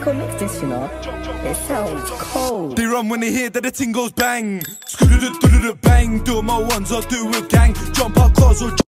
could mix this, you know. It sounds cold. They run when they hear that the ting goes bang. Bang, do my ones or do a gang. Jump out cars or